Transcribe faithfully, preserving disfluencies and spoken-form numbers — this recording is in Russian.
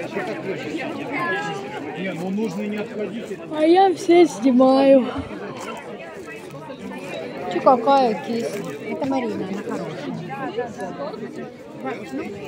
Не, ну нужно не отходить. А я все снимаю. Че какая кисть? Это Марина, она хорошая.